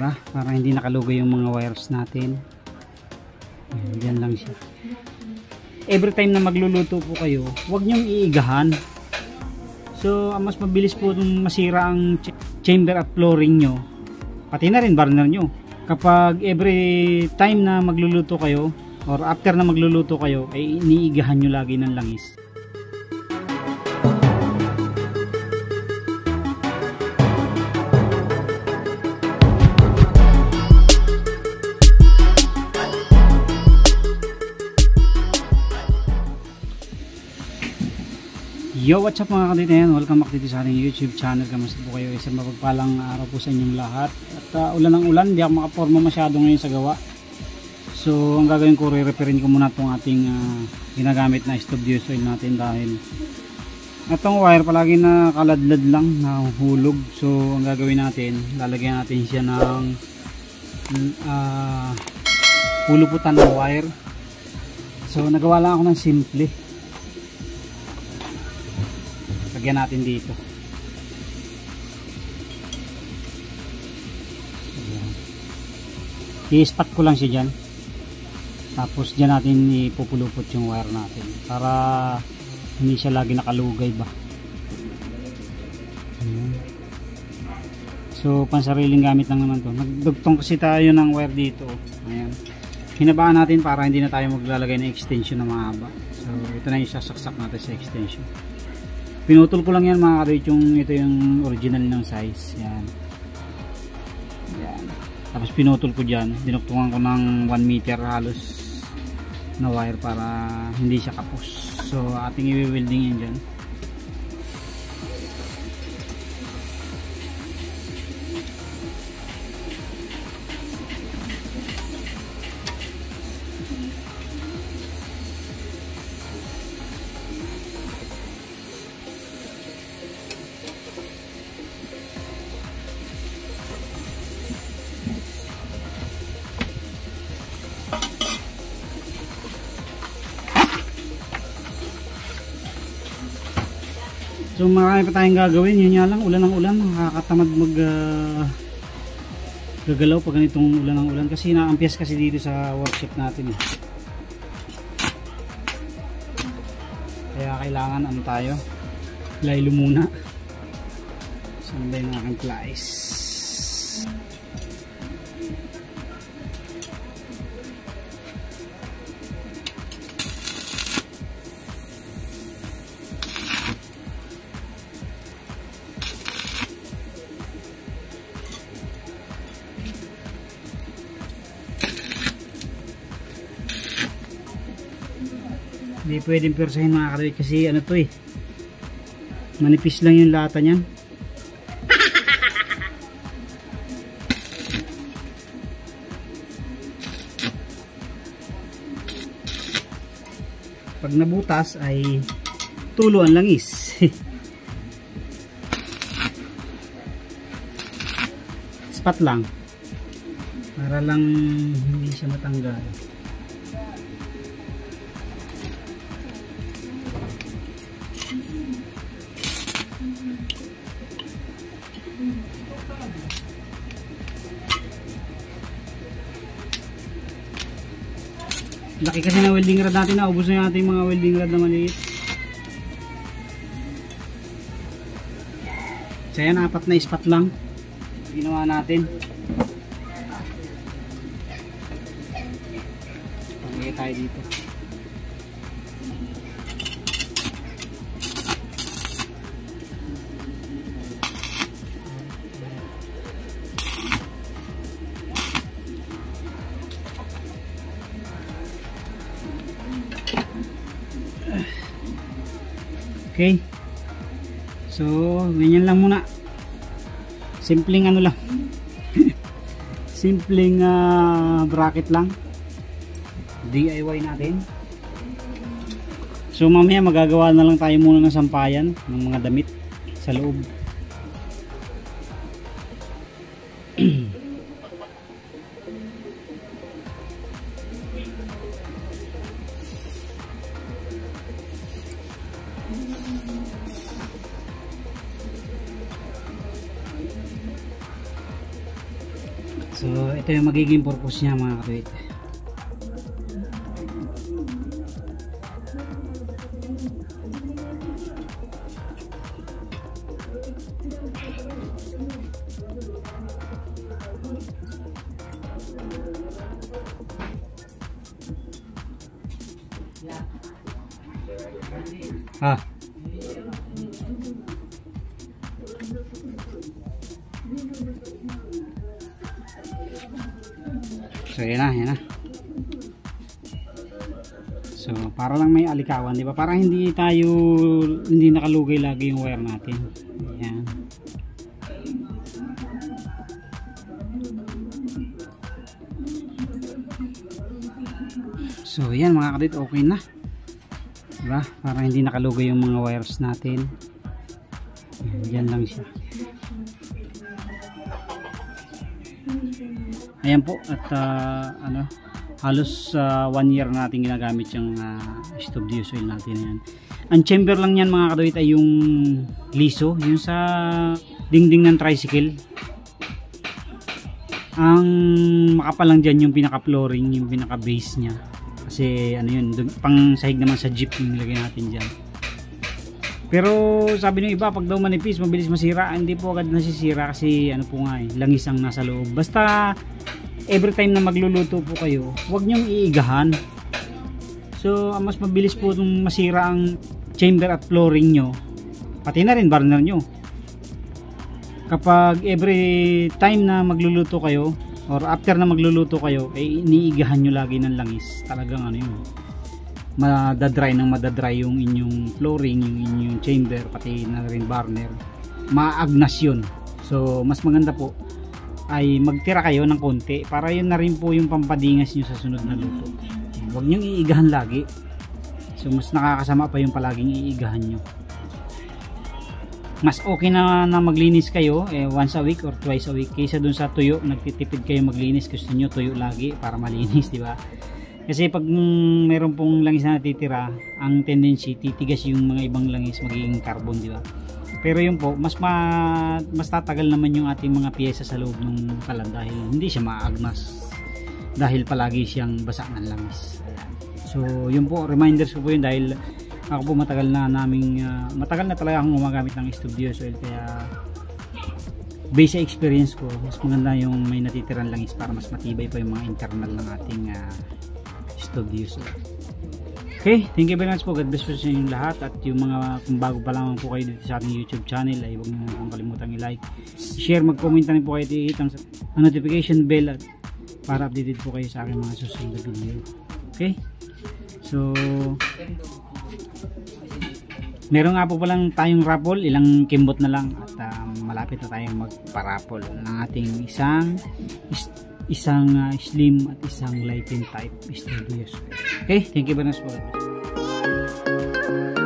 ekstra para hindi nakalugay yung mga wires natin. Diyan lang siya. Every time na magluluto po kayo, huwag nyong iigahan. So mas mabilis po masira ang chamber at flooring nyo, pati na rin burner nyo. Kapag every time na magluluto kayo or after na magluluto kayo ay iniigahan nyo lagi ng langis. Yo, what's up mga kaditayan? Welcome back dito sa ating YouTube channel. Kamusta po kayo? Isang mapagpalang araw po sa inyong lahat. At ulan ng ulan, hindi ako makaporma masyado ngayon sa gawa. So ang gagawin ko, re-referin ko muna itong ating ginagamit na stove diesel natin dahil itong wire palagi na kaladlad lang, nahuhulog. So ang gagawin natin, lalagyan natin siya ng puluputan ng wire. So nagawa lang ako ng simple. Lagyan natin dito. I-spot ko lang siya dyan. Tapos dyan natin ipupulupot yung wire natin para hindi siya lagi nakalugay ba. So pansariling gamit lang naman to. Nagdugtong kasi tayo ng wire dito. Ayan. Hinabaan natin para hindi na tayo maglalagay ng extension na mahaba. So ito na yung sasaksak natin sa extension. Pinutol ko lang yan mga kadit, ito yung original ng size. Yan. Yan. Tapos pinutol ko dyan. Dinuktungan ko ng 1 meter halos na wire para hindi siya kapos. So ating i-welding yan dyan. So marami pa tayong gagawin, yun nga lang, ulan ng ulan, nakakatamad gagalaw pag ganitong ulan ng ulan kasi naampias kasi dito sa workshop natin eh. Kaya kailangan ano tayo, laylo muna. Sunday ng aking plies. Hindi pwedeng persahin mga kadawit kasi ano to eh, manipis lang yung lata nyan. Pag nabutas ay tulo ang langis. Spot lang para lang hindi siya matanggal. Laki kasi na welding rod natin, naubos na natin yung mga welding rod na maliit. So yan, 4 na spot lang ginawa natin. Pagkaya tayo dito. Okay, so ganyan lang muna, simpleng ano lang simpleng bracket lang, DIY natin. So mamaya magagawa na lang tayo muna ng sampayan ng mga damit sa loob. So ito yung magiging purpose niya mga katuwid. So yan na. So para lang may alikawan, di ba? Para hindi nakalugay lagi yung wire natin. Ayan. So yan mga kadit, okay na. Diba? Para hindi nakalugay yung mga wires natin. Yan lang siya. Ayan po, at halos 1 year natin ginagamit yung stove diesel natin. Ayan. Ang chamber lang yan mga kaduit ay yung liso, yung sa dingding ng tricycle. Ang makapal lang dyan yung pinaka flooring, yung pinaka base nya, kasi ano yun, pang sahig naman sa jeep yung nilagay natin dyan. Pero sabi ng iba, pag daw manipis mabilis masira. Hindi po agad nasisira kasi ano po nga langis ang nasa loob. Basta every time na magluluto po kayo, huwag nyong iigahan. So mas mabilis po nung masira ang chamber at flooring nyo, pati na rin burner nyo. Kapag every time na magluluto kayo or after na magluluto kayo ay iniigahan nyo lagi ng langis, talagang ano yun, madadry yung inyong flooring, yung inyong chamber, pati na rin burner, maagnas yun. So mas maganda po ay magtira kayo ng konti para yun na rin po yung pampadingas nyo sa sunod na luto. Huwag nyong iigahan lagi. So mas nakakasama pa yung palaging iigahan nyo. Mas okay na maglinis kayo once a week or twice a week kaysa dun sa tuyo. Nagtitipid kayo maglinis, gusto nyo tuyo lagi para malinis, di ba? Kasi pag meron pong langis na natitira, ang tendency titigas yung mga ibang langis, magiging carbon, di ba? Pero yun po, mas tatagal naman yung ating mga piyesa sa loob ng kalan dahil hindi siya maagnas dahil palagi siyang basa ng langis. So yun po, reminders ko po yun dahil ako po matagal na talaga akong gumagamit ng stove diesel, kaya based sa experience ko, mas maganda yung may natitirang langis para mas matibay pa yung mga internal ng ating stove diesel. Okay, thank you very much po. God bless po sa inyong lahat. At yung mga kung bago pa lamang po kayo dito sa ating YouTube channel ay huwag niyo pong kalimutang i-like, share, mag-comment na rin po kayo, i-hit ang notification bell at para updated po kayo sa aking mga susunod na video. Okay, so meron nga po palang tayong raffle, ilang kimbot na lang at malapit na tayong magpa-raffle ng ating isang slim at isang lighting type stove diesel. Okay, thank you very much po.